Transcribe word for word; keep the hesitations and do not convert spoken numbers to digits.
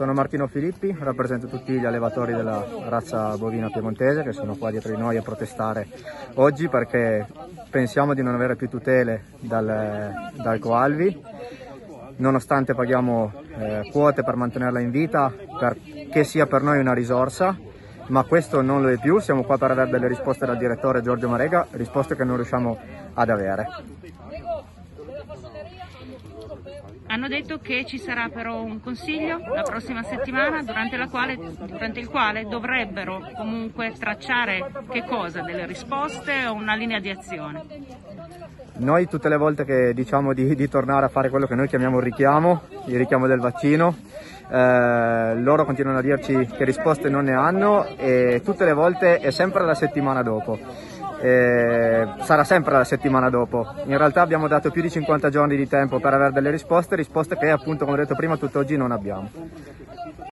Sono Martino Filippi, rappresento tutti gli allevatori della razza bovina piemontese che sono qua dietro di noi a protestare oggi perché pensiamo di non avere più tutele dal, dal Coalvi, nonostante paghiamo eh, quote per mantenerla in vita, perché sia per noi una risorsa, ma questo non lo è più. Siamo qua per avere delle risposte dal direttore Giorgio Marega, risposte che non riusciamo ad avere. Hanno detto che ci sarà però un consiglio la prossima settimana durante, la quale, durante il quale dovrebbero comunque tracciare che cosa? Delle risposte o una linea di azione? Noi tutte le volte che diciamo di, di tornare a fare quello che noi chiamiamo il richiamo, il richiamo del vaccino, eh, loro continuano a dirci che risposte non ne hanno e tutte le volte è sempre la settimana dopo. Eh, sarà sempre la settimana dopo. In realtà abbiamo dato più di cinquanta giorni di tempo per avere delle risposte, risposte che appunto, come ho detto prima, tutt'oggi non abbiamo.